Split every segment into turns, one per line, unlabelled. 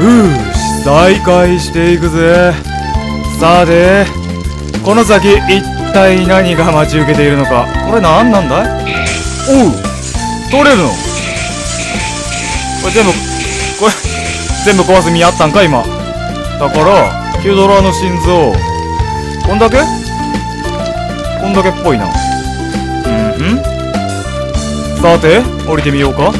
し、再開していくぜ。さて、この先一体何が待ち受けているのか。これ何なんだい？おう、取れるの？これ全部壊す身あったんか今。だからヒュドラの心臓こんだけっぽいな。さて降りてみようか。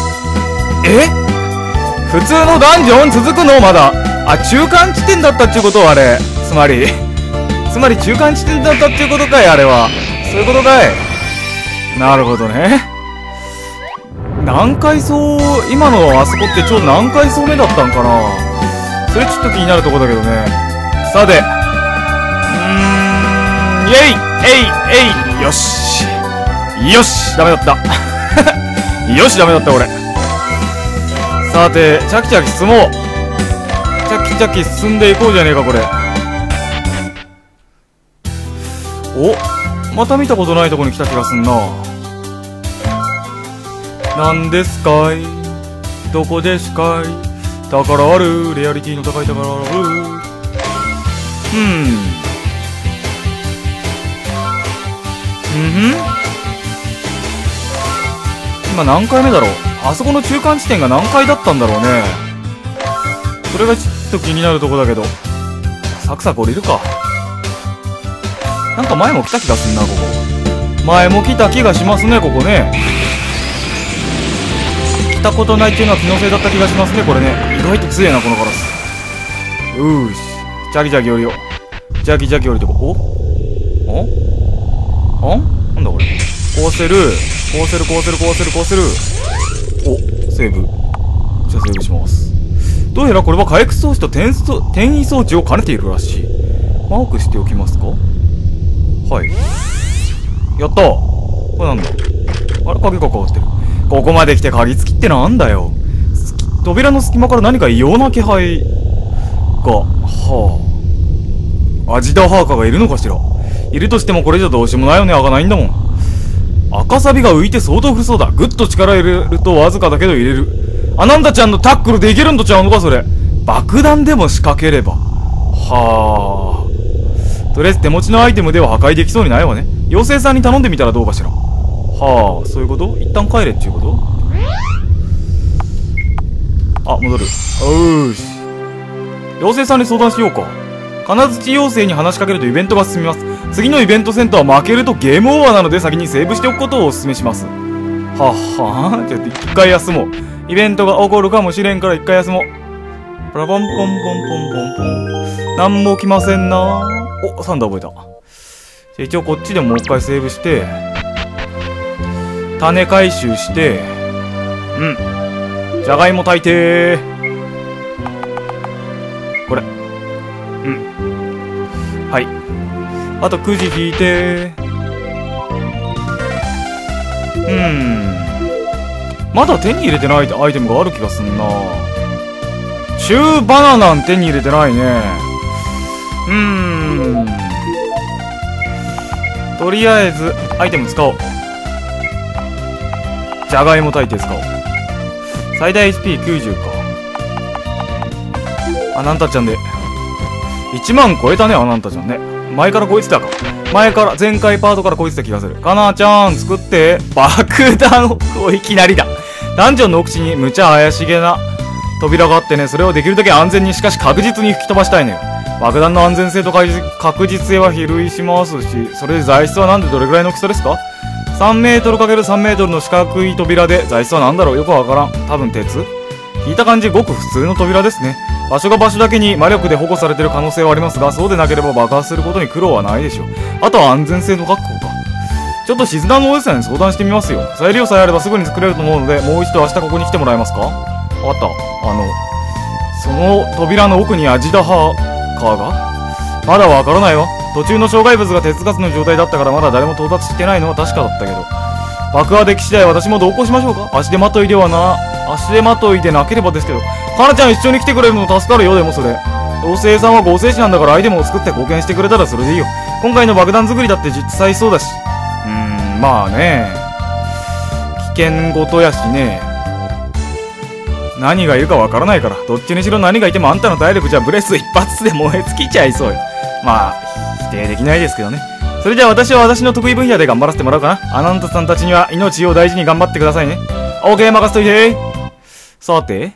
普通のダンジョン続くの？まだ。あ、中間地点だったっちゅうことはあれ。つまり中間地点だったっちゅうことかい、あれは。そういうことかい。なるほどね。何階層、今のあそこってちょうど何階層目だったんかな。それちょっと気になるとこだけどね。さて、イェイよしダメだったよしダメだった俺。さて、チャキチャキ進もう。チャキチャキ進んでいこうじゃねえかこれ。お、また見たことないとこに来た気がすんな。なんですかい、どこですかい、宝ある、レアリティの高い宝ある。今何回目だろう。あそこの中間地点が何回だったんだろうね。それがちょっと気になるとこだけど、サクサク降りるか。なんか前も来た気がすんな、ここ。前も来た気がしますね、ここね。来たことないっていうのは気のせいだった気がしますね、これね。意外と強えな、このカラス。し。ジャキジャキ降りよう。ジャキジャキ降りてこう。なんだこれ。こうせる。お、セーブ。じゃあセーブします。どうやらこれは回復装置と転移装置を兼ねているらしい。マークしておきますか。はい。やったー。これなんだ。あれ、鍵がかかってる。ここまで来て鍵付きってなんだよ。扉の隙間から何か異様な気配が。アジダハーカがいるのかしら。いるとしてもこれじゃどうしようもないよね。開かないんだもん。赤サビが浮いて相当古そうだ。ぐっと力入れるとわずかだけど入れる。あなんだちゃんのタックルでいけるんとちゃうのかそれ。爆弾でも仕掛ければ。とりあえず手持ちのアイテムでは破壊できそうにないわね。妖精さんに頼んでみたらどうかしら。そういうこと？一旦帰れっちゅうこと？あ、戻る。妖精さんに相談しようか。金槌妖精に話しかけるとイベントが進みます。次のイベントセンターは負けるとゲームオーバーなので先にセーブしておくことをお勧めします。じゃあ一回休もう。イベントが起こるかもしれんから一回休もう。パラポンポンポンポンポンポン。なんも起きませんな。お、サンダー覚えた。じゃあ一応こっちでもう一回セーブして、種回収して、じゃがいも炊いてこれ。はい。あとくじ引いてまだ手に入れてないアイテムがある気がすんな。中バナナン手に入れてないね。とりあえずアイテム使おう。じゃがいも炊いて使おう。最大 HP90 か。あなんたちゃんで1万超えたね。あなんたちゃんね。前からこいつだか。前回パートからこいつだ気がする。かなちゃん作って爆弾をいきなりだ。ダンジョンの奥地にむちゃ怪しげな扉があってね、それをできるだけ安全にしかし確実に吹き飛ばしたいのよ。爆弾の安全性と確実性は比類しますし、それで材質はなんでどれぐらいの大きさですか？ 3 メートル ×3 メートルの四角い扉で、材質はなんだろう、よくわからん。多分鉄？聞いた感じごく普通の扉ですね。場所が場所だけに魔力で保護されている可能性はありますが、そうでなければ爆発することに苦労はないでしょう。あとは安全性の確保か。ちょっと静かのおじさんに相談してみますよ。材料さえあればすぐに作れると思うので、もう一度明日ここに来てもらえますか？わかった。その扉の奥にアジダハーカーがまだわからないわ。途中の障害物が鉄ガスの状態だったからまだ誰も到達してないのは確かだったけど。爆破でき次第私も同行しましょうか？足手まといでなければですけど。かなちゃん一緒に来てくれるの助かるよ。でもそれ妖精さんは合成士なんだからアイテムを作って貢献してくれたらそれでいいよ。今回の爆弾作りだって実際そうだし。まあね、危険ごとやしね。 何がいるかわからないから、どっちにしろ何がいてもあんたの体力じゃブレス一発で燃え尽きちゃいそうよ。まあ、否定できないですけどね。それじゃあ私は私の得意分野で頑張らせてもらおうかな。あなたさんたちには命を大事に頑張ってくださいね。OK、任せといて。さて。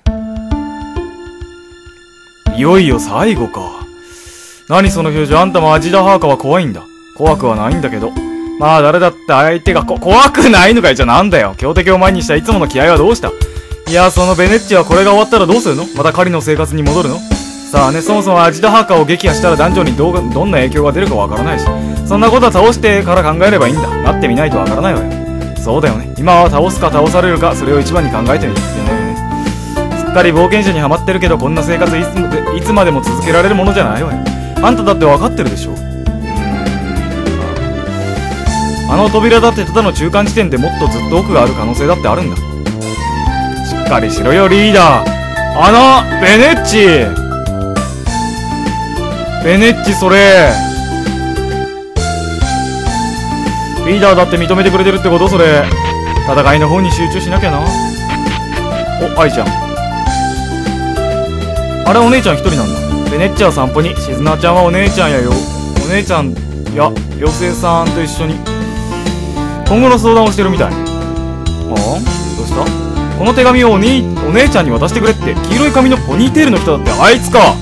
いよいよ最後か。何その表情、あんたもアジダハーカは怖いんだ。怖くはないんだけど。まあ誰だって相手が怖くないのかい。じゃあなんだよ。強敵を前にしたいつもの気合はどうした。いや、そのベネッチはこれが終わったらどうするの。また狩りの生活に戻るの。さあね、そもそもアジダハーカを撃破したら男女にどんな影響が出るかわからないし、そんなことは倒してから考えればいいんだ。なってみないとわからないわよ。そうだよね。今は倒すか倒されるか、それを一番に考えてみるってね。すっかり冒険者にはまってるけど、こんな生活いつまでも続けられるものじゃないわよ。あんただってわかってるでしょ。あの扉だってただの中間地点でもっとずっと奥がある可能性だってあるんだ。しっかりしろよリーダー。ベネッチそれリーダーだって認めてくれてるってこと。それ戦いの方に集中しなきゃな。お、愛ちゃん。あれお姉ちゃん一人なんだ。ベネッチは散歩に、しずなちゃんはお姉ちゃんやよ。お姉ちゃんや妖精さんと一緒に今後の相談をしてるみたい。どうした。この手紙をお姉ちゃんに渡してくれって。黄色い髪のポニーテールの人だって。あいつか。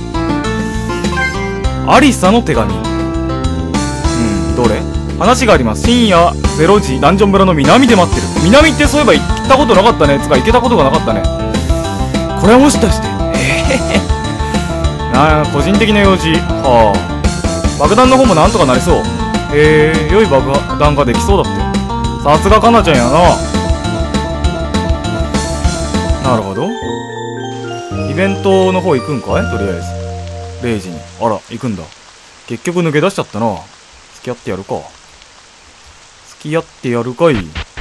アリサの手紙。どれ。話があります。深夜0時ダンジョン村の南で待ってる。南ってそういえば行ったことなかったね。つか行けたことがなかったね。これはもしかして個人的な用事。はあ、爆弾の方もなんとかなりそう。良い爆弾ができそうだって。さすがかなちゃんやな。なるほど。イベントの方行くんかい。とりあえず0時に。あら行くんだ。結局抜け出しちゃったな。付き合ってやるか。付き合ってやるかい。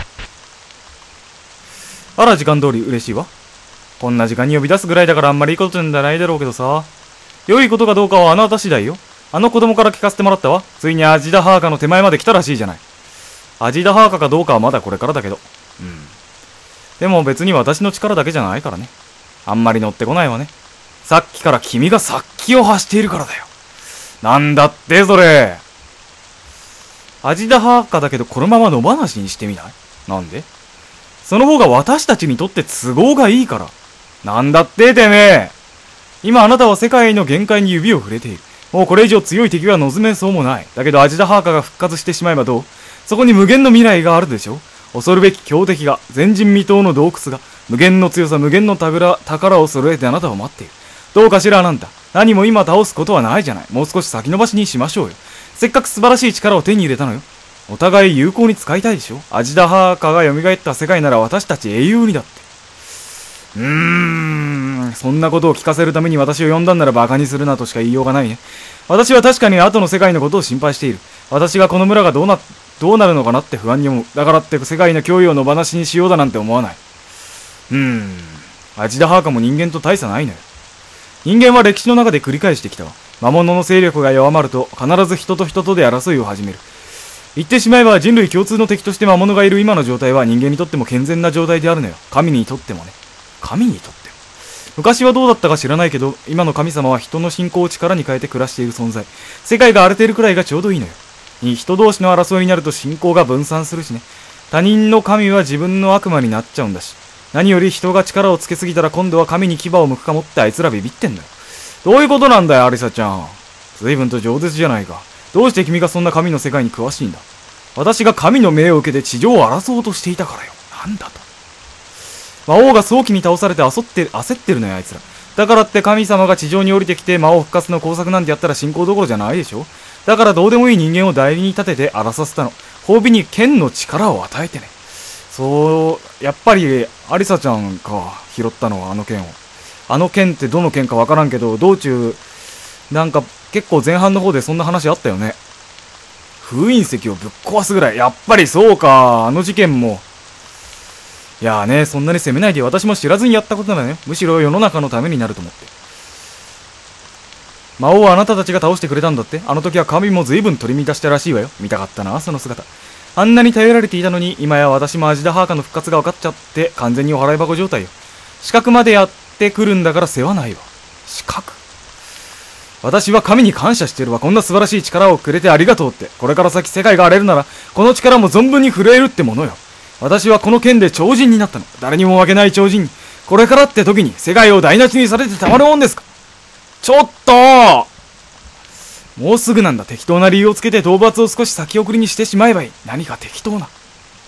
あら時間通り嬉しいわ。こんな時間に呼び出すぐらいだからあんまりいいことじゃないだろうけどさ。良いことかどうかはあなた次第よ。あの子供から聞かせてもらったわ。ついにアジダハーカの手前まで来たらしいじゃない。アジダハーカかどうかはまだこれからだけど。でも別に私の力だけじゃないからね。あんまり乗ってこないわね。さっきから君が殺気を発しているからだよ。なんだってそれ。アジダハーカだけどこのまま野放しにしてみない。なんで。その方が私たちにとって都合がいいから。なんだっててめえ。今あなたは世界の限界に指を触れている。もうこれ以上強い敵は望めそうもない。だけどアジダハーカが復活してしまえばどう。そこに無限の未来があるでしょ。恐るべき強敵が、前人未到の洞窟が、無限の強さ無限の宝を揃えてあなたを待っている。どうかしらあなた。何も今倒すことはないじゃない。もう少し先延ばしにしましょうよ。せっかく素晴らしい力を手に入れたのよ。お互い有効に使いたいでしょ。アジダハーカが蘇った世界なら私たち英雄にだって。そんなことを聞かせるために私を呼んだんならバカにするなとしか言いようがないね。私は確かに後の世界のことを心配している。私がこの村がどうなるのかなって不安に思う。だからって世界の脅威を野放しにしようだなんて思わない。アジダハーカも人間と大差ないのよ。人間は歴史の中で繰り返してきたわ。魔物の勢力が弱まると必ず人と人とで争いを始める。言ってしまえば人類共通の敵として魔物がいる今の状態は人間にとっても健全な状態であるのよ。神にとってもね。神にとっても。昔はどうだったか知らないけど、今の神様は人の信仰を力に変えて暮らしている存在。世界が荒れているくらいがちょうどいいのよ。人同士の争いになると信仰が分散するしね。他人の神は自分の悪魔になっちゃうんだし。何より人が力をつけすぎたら今度は神に牙を向くかもってあいつらビビってんだよ。どういうことなんだよ、アリサちゃん。随分と饒舌じゃないか。どうして君がそんな神の世界に詳しいんだ。私が神の命を受けて地上を争おうとしていたからよ。なんだと。魔王が早期に倒されて焦ってるのよ、あいつら。だからって神様が地上に降りてきて魔王復活の工作なんてやったら信仰どころじゃないでしょ。だからどうでもいい人間を代理に立てて荒らさせたの。褒美に剣の力を与えてね。そう、やっぱりアリサちゃんか、拾ったのはあの剣を。あの剣ってどの剣かわからんけど、道中、なんか結構前半の方でそんな話あったよね。封印石をぶっ壊すぐらい。やっぱりそうか、あの事件も。いやーね、そんなに責めないで。私も知らずにやったことならね、むしろ世の中のためになると思って。魔王はあなたたちが倒してくれたんだって。あの時は神も随分取り乱したらしいわよ。見たかったな、その姿。あんなに頼られていたのに、今や私もアジダハーカの復活が分かっちゃって、完全にお払い箱状態よ。資格までってくるんだから世話ないわ。四角。私は神に感謝してるわ。こんな素晴らしい力をくれてありがとうって。これから先世界が荒れるなら、この力も存分に震えるってものよ。私はこの剣で超人になったの。誰にも負けない超人に。これからって時に世界を台無しにされてたまるもんですか。ちょっともうすぐなんだ。適当な理由をつけて討伐を少し先送りにしてしまえばいい。何か適当な。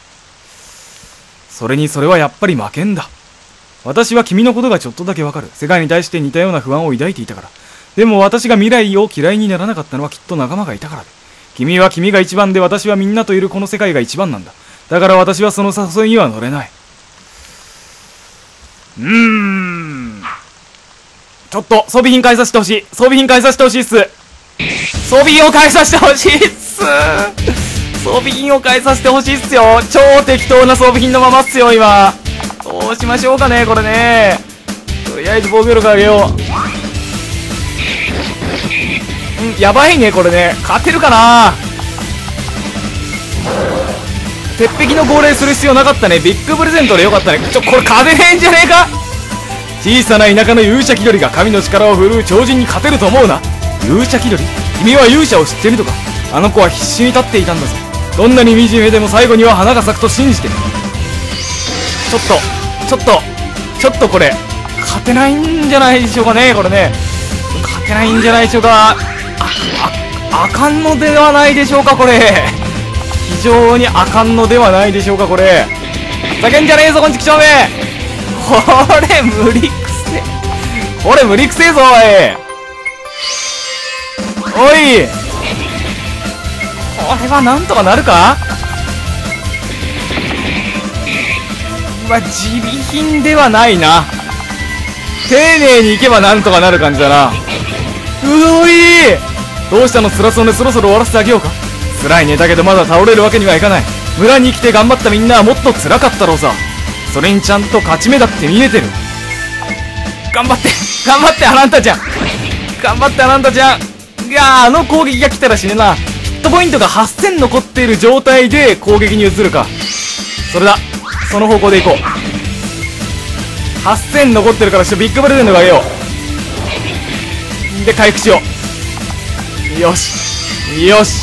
それにそれはやっぱり負けんだ。私は君のことがちょっとだけわかる。世界に対して似たような不安を抱いていたから。でも私が未来を嫌いにならなかったのはきっと仲間がいたからで。君は君が一番で私はみんなといるこの世界が一番なんだ。だから私はその誘いには乗れない。ちょっと装備品返させてほしい。装備品返させてほしいっす。装備品を返させてほしいっす。装備品を返させてほしいっすよ。超適当な装備品のままっすよ今。どうしましょうかねこれね。とりあえず防御力上げよう。やばいねこれね。勝てるかな。鉄壁の号令する必要なかったね。ビッグプレゼントでよかったね。これ勝てねえんじゃねえか。小さな田舎の勇者気取りが神の力を振るう超人に勝てると思うな。勇者気取り、君は勇者を知ってるとか。あの子は必死に立っていたんだぞ。どんなに惨めでも最後には花が咲くと信じてる。ちょっとこれ勝てないんじゃないでしょうかね。これね勝てないんじゃないでしょうか。あかんのではないでしょうか。これ非常にあかんのではないでしょうか。これふざけんじゃねえぞこんちきしょうめ。これ無理くせ。これ無理くせえぞおい。これはなんとかなるか。地備品ではないな。丁寧にいけばなんとかなる感じだな。うおい。どうしたの辛そうね。そろそろ終わらせてあげようか。辛いね。だけどまだ倒れるわけにはいかない。村に来て頑張ったみんなはもっと辛かったろうさ。それにちゃんと勝ち目だって見えてる。頑張ってあなたちゃん。頑張ってあなたちゃん。いやあの攻撃が来たら死ねな。ヒットポイントが8000残っている状態で攻撃に移るか。それだ。その方向でいこう。8000残ってるからビッグプレゼントがあげよう。で回復しよう。よしよし。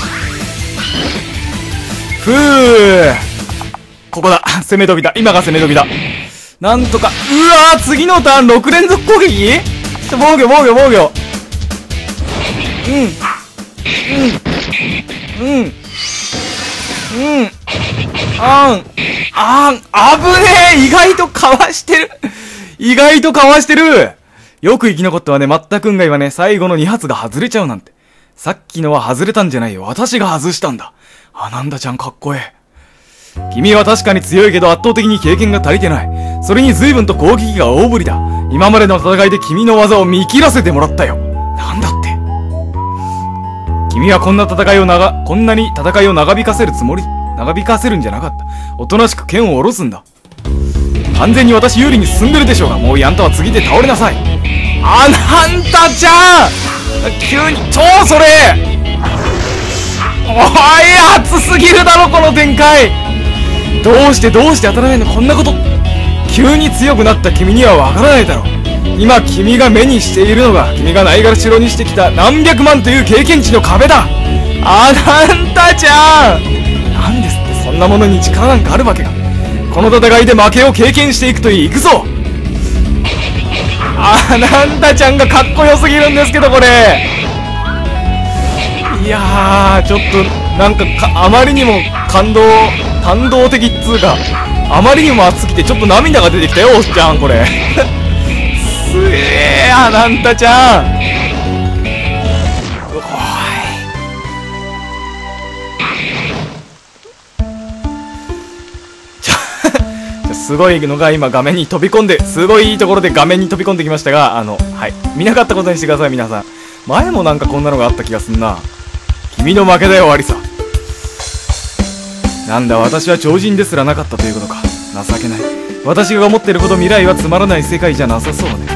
ふう。ここだ。攻め飛びだ。今が攻め飛びだ。なんとか。うわー次のターン6連続攻撃。防御。危ねえ。意外とかわしてる。よく生き残ったわね。まったくんが今ね、最後の2発が外れちゃうなんて。さっきのは外れたんじゃないよ。私が外したんだ。なんだちゃんかっこええ。君は確かに強いけど圧倒的に経験が足りてない。それに随分と攻撃が大振りだ。今までの戦いで君の技を見切らせてもらったよ。なんだって。君はこんなに戦いを長引かせるんじゃなかった。おとなしく剣を下ろすんだ。完全に私有利に進んでるでしょうが。もうあんたは次で倒れなさい。あんたちゃん急にそれおい熱すぎるだろこの展開。どうして当たらないの。こんなこと急に強くなった君にはわからないだろう。今君が目にしているのが君がないがしろにしてきた何百万という経験値の壁だ。あんたちゃんなんですって。そんなものに力なんかあるわけが。この戦いで負けを経験していくといい。行くぞ。なんたちゃんがかっこよすぎるんですけどこれ。いやーちょっとなんかあまりにも感動的っつうか、あまりにも熱すぎてちょっと涙が出てきたよおっちゃんこれすげえなんたちゃん。すごいのが今画面に飛び込んで、すごいいいところで画面に飛び込んできましたが、はい見なかったことにしてください皆さん。前もなんかこんなのがあった気がすんな。君の負けだよアリサ。なんだ私は超人ですらなかったということか。情けない。私が思っているほど未来はつまらない世界じゃなさそうね。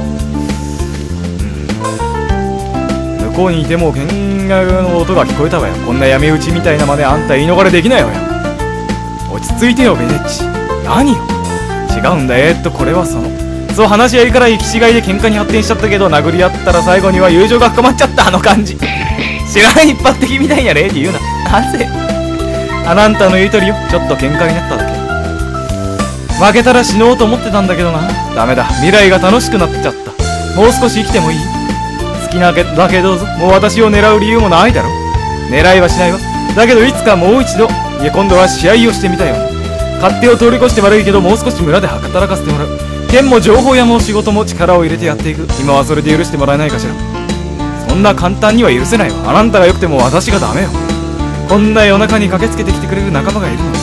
向こうにいても見学の音が聞こえたわよ。こんな闇討ちみたいな真似あんた言い逃れできないわよ。落ち着いてよベネッチ。何よ違うんだ。これはそそう話し合いから行き違いで喧嘩に発展しちゃったけど、殴り合ったら最後には友情が深まっちゃった。あの感じ知らない一般的みたいな例で言うな。なぜあんたの言う通りよ。ちょっと喧嘩になっただけ。負けたら死のうと思ってたんだけどな。ダメだ、未来が楽しくなっちゃった。もう少し生きてもいい？好きなだけどうぞ。もう私を狙う理由もないだろ。狙いはしないわ。だけどいつかもう一度、いや今度は試合をしてみたよ。勝手を通り越して悪いけど、もう少し村で働かせてもらう。剣も情報屋も仕事も力を入れてやっていく。今はそれで許してもらえないかしら。そんな簡単には許せないわ。あんたが良くても私がダメよ。こんな夜中に駆けつけてきてくれる仲間がいるの。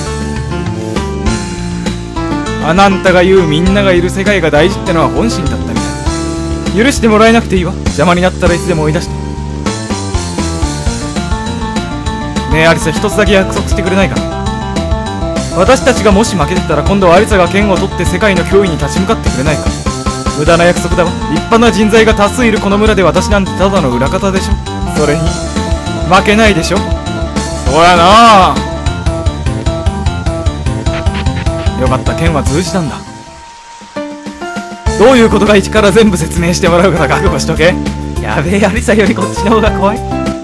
あんたが言うみんながいる世界が大事ってのは本心だったみたい。許してもらえなくていいわ。邪魔になったらいつでも追い出して。ねえアリサ、一つだけ約束してくれないかな。私たちがもし負けてたら、今度はアリサが剣を取って世界の脅威に立ち向かってくれないか。無駄な約束だわ。立派な人材が多数いるこの村で、私なんてただの裏方でしょ。それに負けないでしょ。そうやな。よかった、剣は通じたんだ。どういうことか一から全部説明してもらうから覚悟しとけ。やべえ、アリサよりこっちの方が怖い。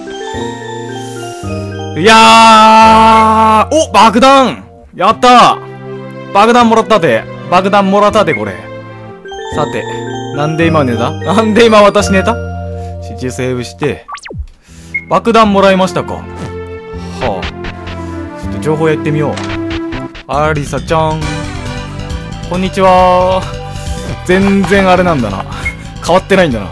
いやー、お、爆弾やったー。爆弾もらったで。爆弾もらったで、これ。さて、なんで今寝た？なんで今私寝た？指示セーブして、爆弾もらいましたか。はあ。ちょっと情報やってみよう。アリサちゃん。こんにちはー。全然あれなんだな。変わってないんだな。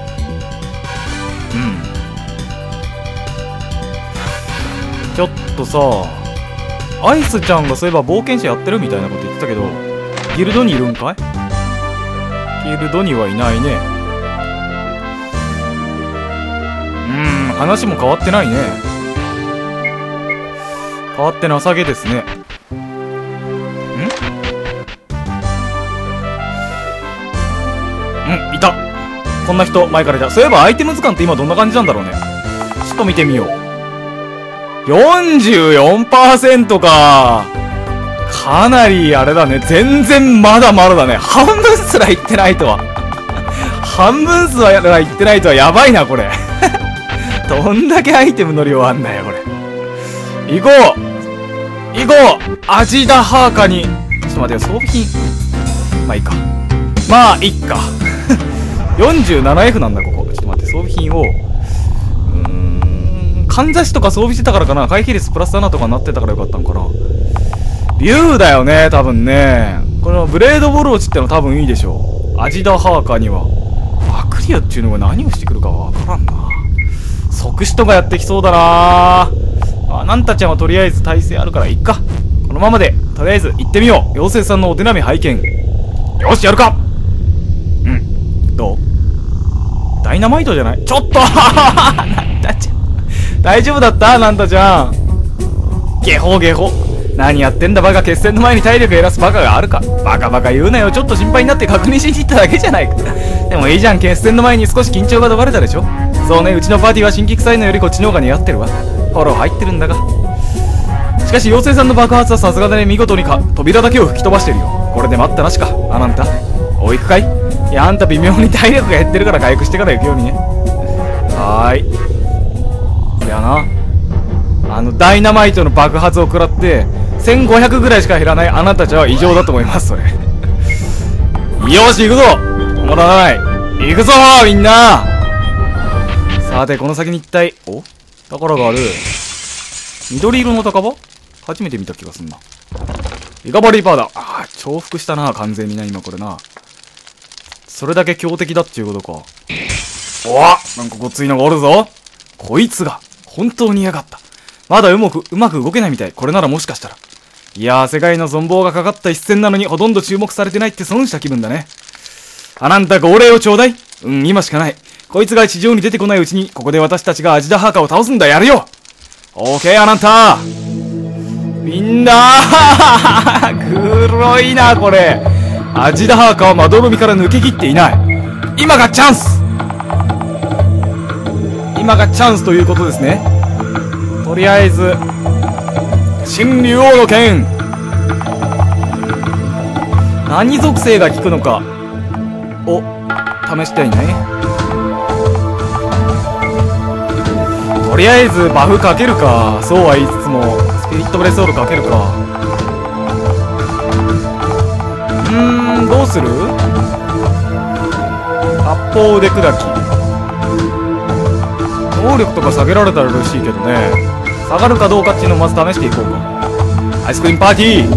ちょっとさ、アイスちゃんがそういえば冒険者やってるみたいなこと言ってたけど、ギルドにいるんかい？ギルドにはいないね。話も変わってないね。変わってなさげですね。いた。こんな人前からいた。そういえばアイテム図鑑って今どんな感じなんだろうね。ちょっと見てみよう。44% か。かなりあれだね。全然まだまだだね。半分すらいってないとは。半分すらいってないとはやばいな、これ。どんだけアイテムの量あんだよ、これ。行こう行こうアジダハーカに。ちょっと待ってよ、装備品。まあいいか。まあいいか。47F なんだ、ここ。ちょっと待って、装備品を。かんざしとか装備してたからかな。回避率プラス7とかになってたからよかったんかな。竜だよね、多分ね。このブレードボルオチっての多分いいでしょう。アジダハーカーには。アクリアっていうのが何をしてくるかわからんな。即死とかやってきそうだな。なんたちゃんはとりあえず耐性あるからいっか。このままで、とりあえず行ってみよう。妖精さんのお手並み拝見。よし、やるか。どう？ダイナマイトじゃない？ちょっとなんたちゃん。大丈夫だった？なんたちゃん。ゲホゲホ。何やってんだバカ。決戦の前に体力減らすバカがあるか。バカバカ言うなよ。ちょっと心配になって確認しに行っただけじゃないか。でもいいじゃん。決戦の前に少し緊張が解かれたでしょ。そうね、うちのパーティーは新規臭いのよりこっちの方が似合ってるわ。フォロー入ってるんだが。しかし妖精さんの爆発はさすがだね。見事に扉だけを吹き飛ばしてるよ。これで待ったなしか。あんたおい、行くかい？いや、あんた微妙に体力が減ってるから回復してから行くようにね。はーい。いやな、ダイナマイトの爆発を食らって1500ぐらいしか減らないあなたたちは異常だと思います。それよし、行くぞ。止まらない。行くぞみんな。さて、この先に一体、お、宝がある。緑色の高場？初めて見た気がすんな。リカバリーパーだ。重複したな、完全にな、今これな。それだけ強敵だっていうことか。なんかごついのがおるぞ。こいつが本当に嫌がった。まだうまく動けないみたい。これならもしかしたら。いやー、世界の存亡がかかった一戦なのにほとんど注目されてないって損した気分だね。あんた号令をちょうだい。今しかない。こいつが地上に出てこないうちに、ここで私たちがアジダハーカーを倒すんだ。やるよ。オーケー、あんた。みんなー黒いな、これ。アジダハーカーはまどろみから抜けきっていない。今がチャンス。今がチャンスということですね。とりあえず新竜王の剣、何属性が効くのか。 を試したいね。とりあえずバフかけるか。そうは言いつつもスピリットブレスオールかけるか。どうする？八方腕砕き。能力とか下げられたら嬉しいけどね。下がるかどうかっていうのをまず試していこうか。アイスクリームパーティー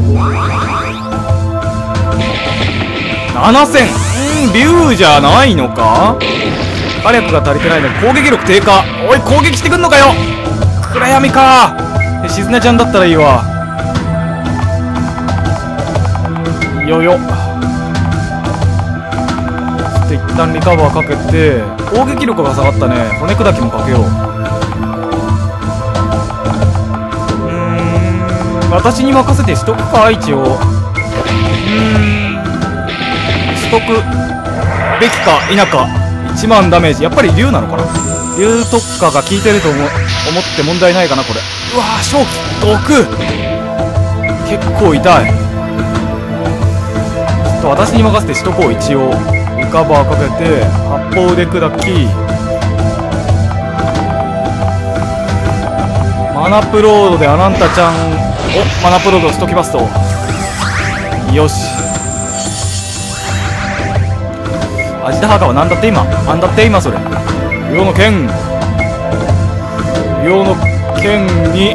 7000。竜じゃないのか。火力が足りてないので攻撃力低下。おい、攻撃してくんのかよ。暗闇か。しずねちゃんだったらいいわ。よよ。そして一旦リカバーかけて、攻撃力が下がったね。骨砕きもかけよう。私に任せてしとくか、一応。しとくべきか否か。1万ダメージ。やっぱり竜なのかな。竜特化が効いてると思って問題ないかな、これ。うわー、正気毒。結構痛い。ちょっと私に任せてしとこう、一応。リカバーかけて、八方腕砕き。マナプロードでアナンタちゃん。お、マナプロードしときますと。よし。アジタハカはなんだって今。なんだって今それ。竜の剣。竜の剣に。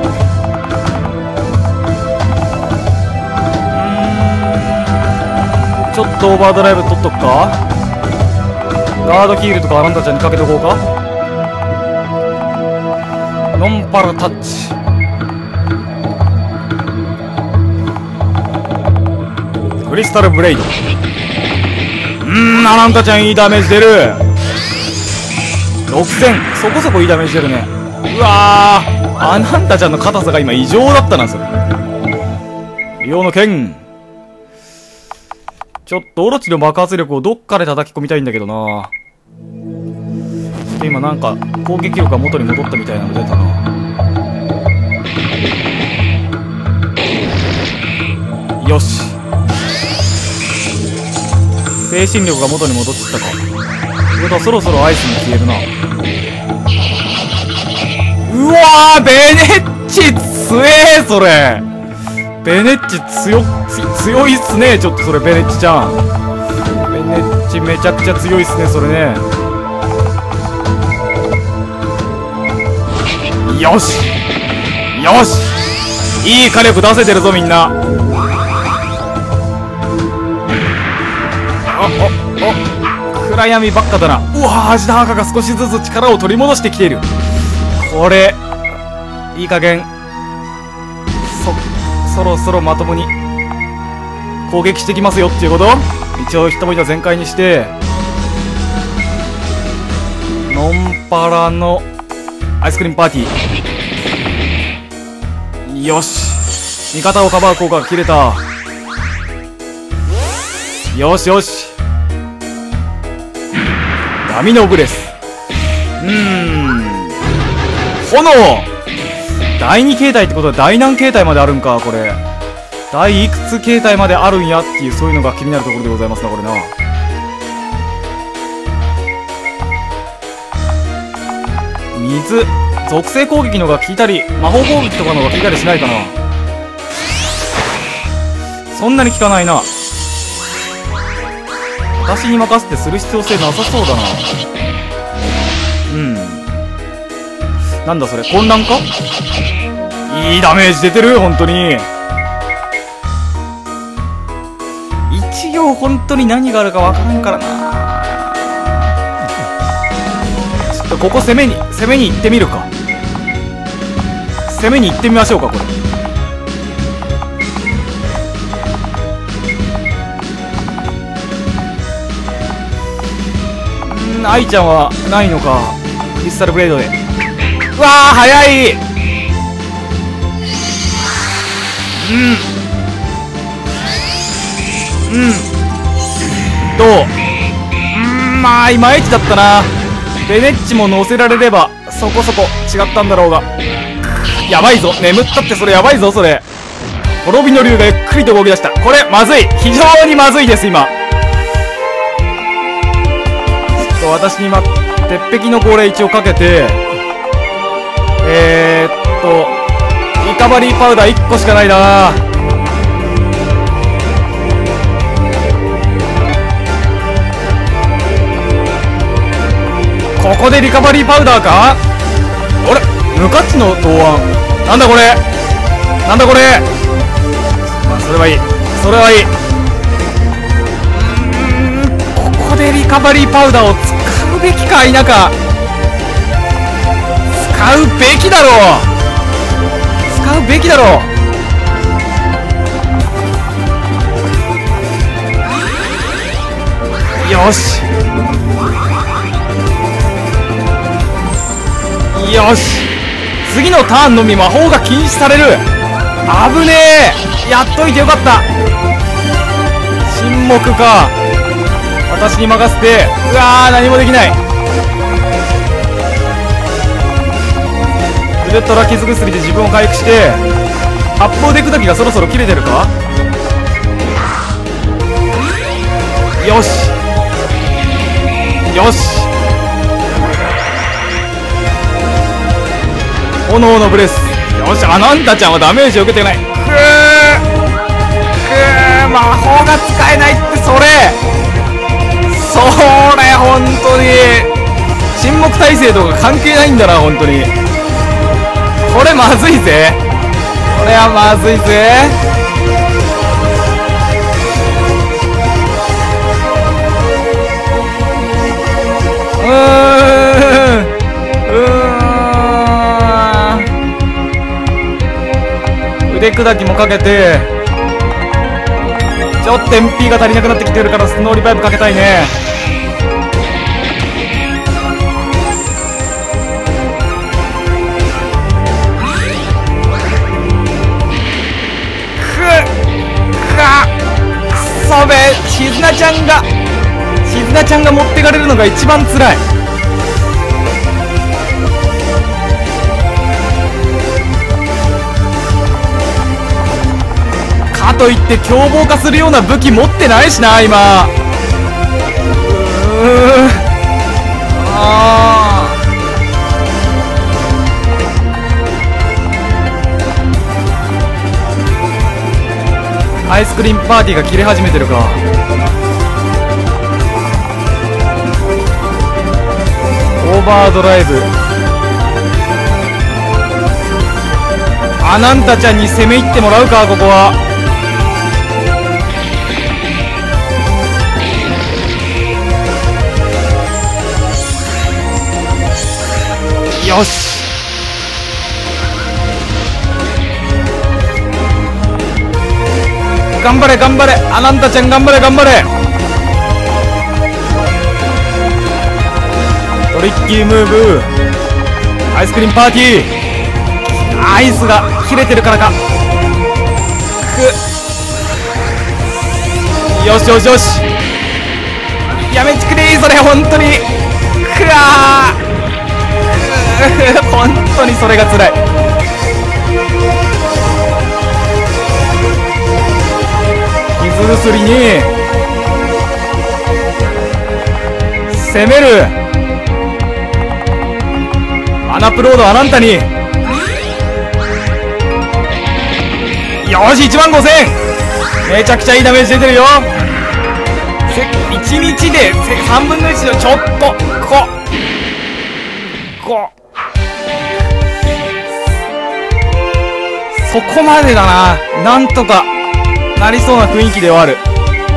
ちょっとオーバードライブ取っとくか。ガードキールとかアナンタちゃんにかけておこうか。ノンパラタッチ。クリスタルブレイド。アナンタちゃんいいダメージ出る。6000。そこそこいいダメージ出るね。うわー、アナンタちゃんの硬さが今異常だったな、それ。リオの剣。ちょっとオロチの爆発力をどっかで叩き込みたいんだけどな。今なんか攻撃力が元に戻ったみたいなの出たな。よし。精神力が元に戻ってきたか。ということはそろそろアイスに消えるな。うわー、ベネッチ強え。それベネッチ強いっすね。ちょっとそれベネッチちゃん。ベネッチめちゃくちゃ強いっすね、それね。よしよし、いい火力出せてるぞみんな。暗闇ばっかだな。うわー、アジタハカが少しずつ力を取り戻してきている。これいい加減そろそろまともに攻撃してきますよっていうこと。一応ヒットポイント全開にしてノンパラのアイスクリームパーティー。よし、味方をかばう効果が切れた。よしよし、闇のブレス。炎第2形態ってことは第何形態まであるんか。これ第いくつ形態まであるんやっていう、そういうのが気になるところでございますな、これな。水属性攻撃のが効いたり魔法攻撃とかのが効いたりしないかな。そんなに効かないな。私に任せてする必要性なさそうだな。なんだそれ、混乱か。いいダメージ出てる、本当に。一応本当に何があるかわからんからな。ちょっとここ攻めに行ってみるか。攻めに行ってみましょうか、これ。愛ちゃんはないのか。クリスタルブレードで。うわー、早い。どう。まあいまいちだったな。ベネッチも乗せられればそこそこ違ったんだろうが。やばいぞ、眠ったってそれやばいぞ、それ。滅びの竜がゆっくりと動き出した。これまずい、非常にまずいです今。 私に鉄壁のこれ一応かけて、リカバリーパウダー1個しかないな。ここでリカバリーパウダーか。あれ、無価値の答案。なんだこれ、なんだこれ。まあそれはいい、それはいい。ここでリカバリーパウダーを使うべきか否か。使うべきだろう、使うべきだろう。よしよし、次のターンのみ魔法が禁止される。危ねえ、やっといてよかった。沈黙か、私に任せて。うわー、何もできない。ウルトラ傷薬で自分を回復して、発砲で砕きがそろそろ切れてるか。よしよし、炎のブレス。よし、アナンタちゃんはダメージを受けてない。魔法が使えないって、それ本当に沈黙耐性とか関係ないんだな、本当に。これまずいぜ、これはまずいぜ。腕砕きもかけて、ちょっと MP が足りなくなってきてるからスノーリバイブかけたいね。くそべ、しずなちゃんが持ってかれるのが一番つらい。かといって凶暴化するような武器持ってないしな、今。アイスクリームパーティーが切れ始めてるか。オーバードライブ。アナンタちゃんに攻め入ってもらうか、ここは。よし、頑張れ頑張れ、アナンタちゃん頑張れ頑張れ。トリッキームーブ、アイスクリームパーティー。アイスが切れてるからか。よしよしよし、やめてくれそれ、本当に。本当にそれがつらい。傷薬に攻める。アナプロードアナンタに。よし、15000、めちゃくちゃいいダメージ出てるよ。1日で3分の1のちょっとそこまでだな。なんとかなりそうな雰囲気ではある。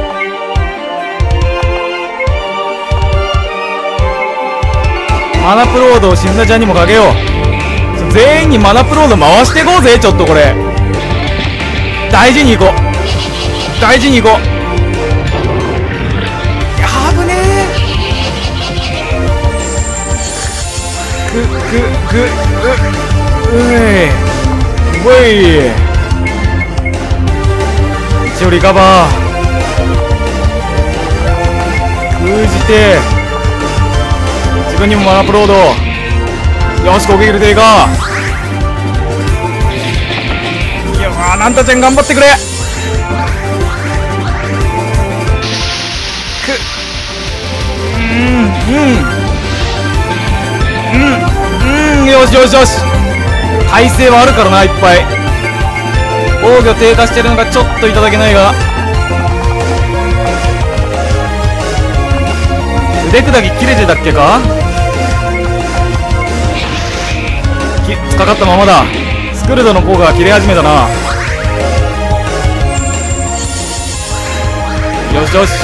マナプロードをしずなちゃんにもかけよう。全員にマナプロード回していこうぜ。ちょっとこれ大事にいこう、大事にいこう。やぶねえ。うい一応リカバー封じて、自分にもマナプロード。よし、攻撃ルテイか。いや、ナンタちゃん頑張ってくれ。 しよしよし。耐性はあるからな、いっぱい。防御低下してるのがちょっといただけないが、腕砕き切れてたっけか。かかったままだ。スクルドの効果が切れ始めたな。よしよし。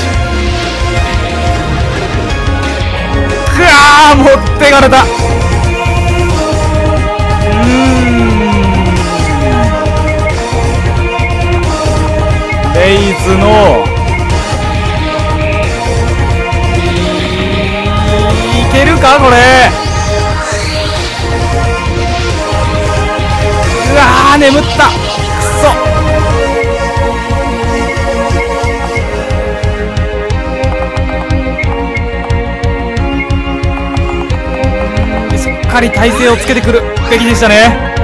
くわー、持ってかれた。レイズのいけるかこれ。うわー、眠った。くそ。しっかり体勢をつけてくるべきでしたね。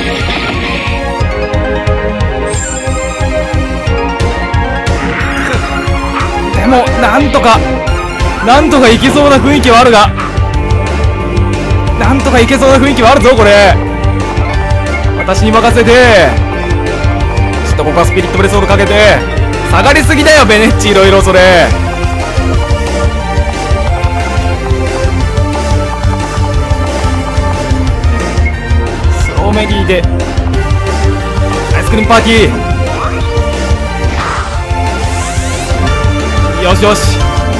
でもなんとかいけそうな雰囲気はあるが、なんとかいけそうな雰囲気はあるぞこれ。私に任せて。ちょっとここはスピリットブレスオールかけて。下がりすぎだよベネッチ、いろいろそれ。スローメディでアイスクリームパーティー。よしよし。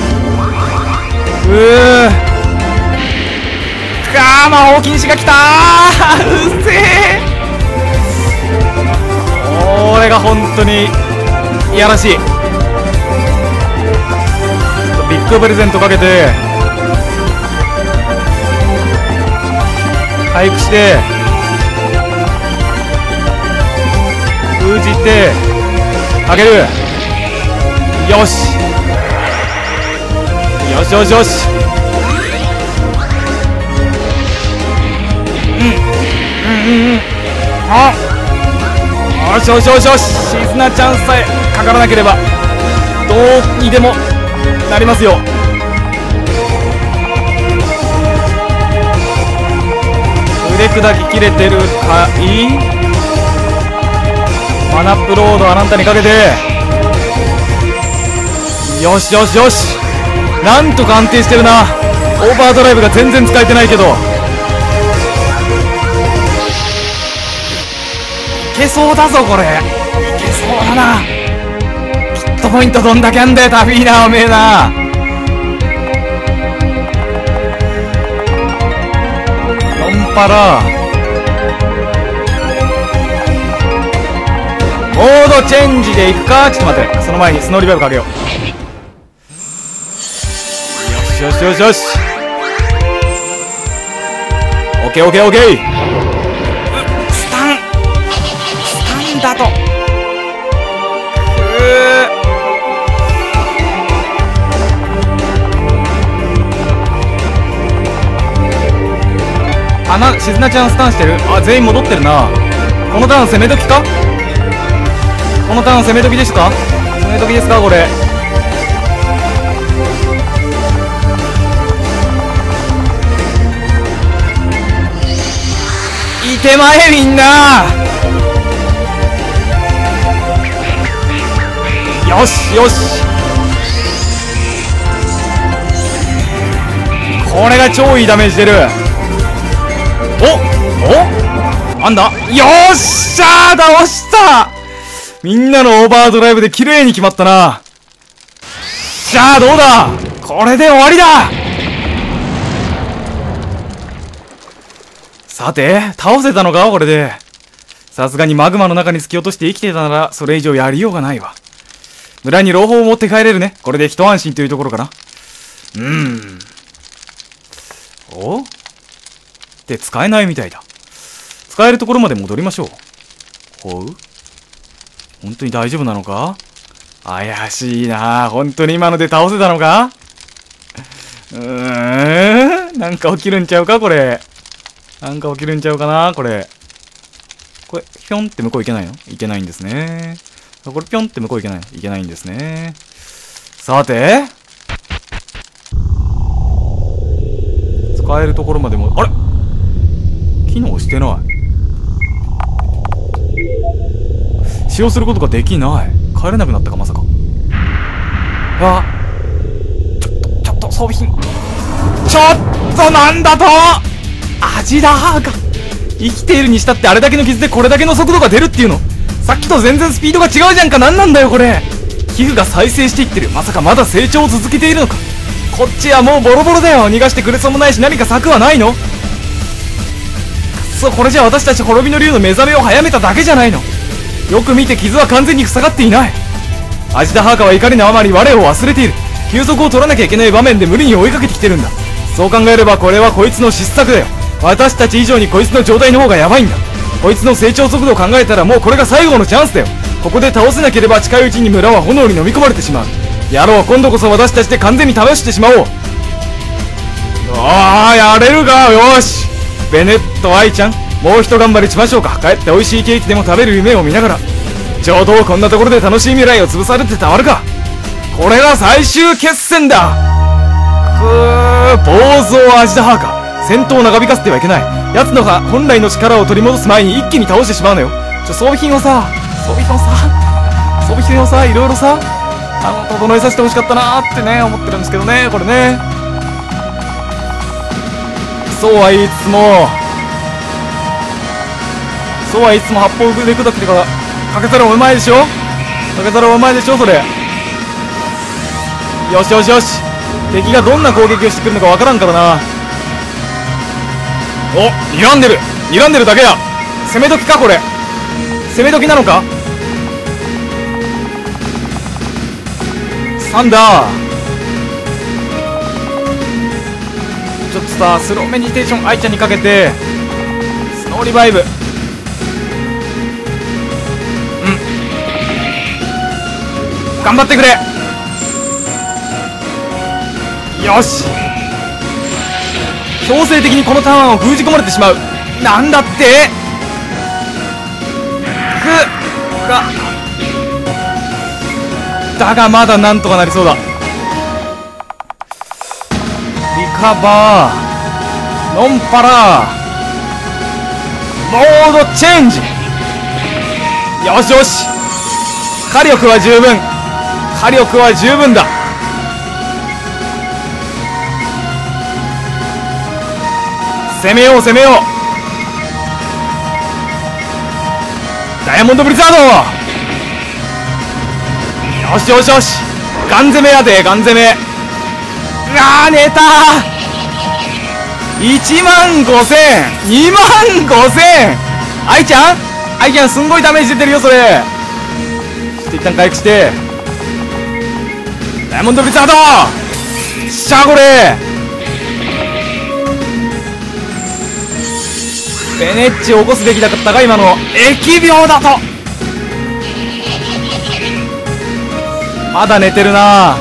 魔法禁止が来たー。うっせえ。これが本当にいやらしい。ビッグプレゼントかけて回復して封じてあげる。よしよしよしよし。あ、よしよしよしよし。シズナちゃんさえかからなければどうにでもなりますよ。腕砕き切れてるかい。マナップロードあなたにかけて。よしよしよし。なんとか安定してるな。オーバードライブが全然使えてないけど、いけそうだぞこれ。いけそうだな。ヒットポイントどんだけあんだよタフィーナ、おめえな。ノンパラモードチェンジでいくか。ちょっと待って、その前にスノーリバイブかけよう。よしよしよし。オッケーオッケーオッケー。スタンだとしずなちゃんスタンしてる。あ、全員戻ってるな。このターン攻め時か。このターン攻め時ですか。攻め時ですかこれ。手前みんな。よしよし。これが超いいダメージ出る。おなんだ。よっしゃー、倒した。みんなのオーバードライブで綺麗に決まったな。しゃあどうだ。これで終わりだ。さて、倒せたのかこれで。さすがにマグマの中に突き落として生きてたなら、それ以上やりようがないわ。村に朗報を持って帰れるね。これで一安心というところかな。お？で、使えないみたいだ。使えるところまで戻りましょう。ほう？本当に大丈夫なのか？怪しいな。本当に今ので倒せたのか？なんか起きるんちゃうかこれ。なんか起きるんちゃうかなこれ。これ、ぴょんって向こう行けないの？いけないんですね。これぴょんって向こう行けないの？いけないんですね。さて。使えるところまでも、あれ？ 機能してない。使用することができない。帰れなくなったか、まさか。あ、ちょっと装備品、ちょっとなんだと、味だーが生きているにしたってあれだけの傷でこれだけの速度が出るっていうの、さっきと全然スピードが違うじゃんか。なんなんだよこれ。皮膚が再生していってる。まさかまだ成長を続けているのか。こっちはもうボロボロだよ。逃がしてくれそうもないし、何か策はないの。そう、これじゃ私たち滅びの竜の目覚めを早めただけじゃないの。よく見て、傷は完全に塞がっていない。アジダハーカは怒りのあまり我を忘れている。休息を取らなきゃいけない場面で無理に追いかけてきてるんだ。そう考えればこれはこいつの失策だよ。私たち以上にこいつの状態の方がヤバいんだ。こいつの成長速度を考えたらもうこれが最後のチャンスだよ。ここで倒せなければ近いうちに村は炎に飲み込まれてしまう。やろう、今度こそ私たちで完全に試してしまおう。ああ、やれるか。よし、ベネット、アイちゃん、もう一頑張りしましょうか。帰って美味しいケーキでも食べる夢を見ながら。ちょうどこんなところで楽しい未来を潰されてたまるか。これが最終決戦だ。暴走アジダハーカ。戦闘を長引かせてはいけない。奴のが本来の力を取り戻す前に一気に倒してしまうのよ。装備品をさ、いろいろさ、整えさせてほしかったなーってね、思ってるんですけどね、これね。そうは言いつつも八方腕砕きからかけたらお前でしょ。それ。よしよしよし、敵がどんな攻撃をしてくるのかわからんからな。お、睨んでるだけや。攻め時か、これ。攻め時なのか。サンダー、ちょっとさ、スローメディテーションアイちゃんにかけてスノーリバイブ。頑張ってくれ。よし、強制的にこのターンを封じ込まれてしまう。なんだって。だがまだなんとかなりそうだ。リカバー、ノンパラー、モードチェンジ。よしよし、火力は十分だ。攻めよう。ダイヤモンドブリザード。よし、ガン攻めやで、ガン攻め。寝たー。15000、25000。アイちゃんすんごいダメージ出てるよ、それ。ちょっと一旦回復して、ダイヤモンドブリザード。しゃー、これベネッチを起こすべきだったか、今の。疫病だと。まだ寝てるな。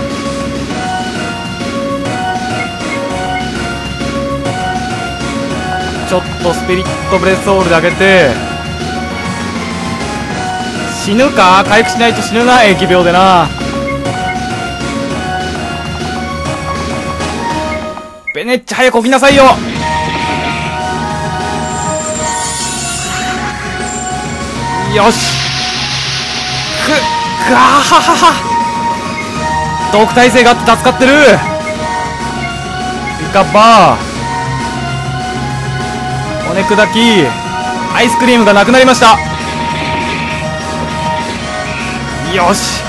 ちょっとスピリットブレスソウルで上げて、死ぬか。回復しないと死ぬな、疫病でな。ベネッチ早く起きなさいよ。よし、ガーハハハ。毒耐性があって助かってる。リカバー、骨砕き、アイスクリームがなくなりました。よし、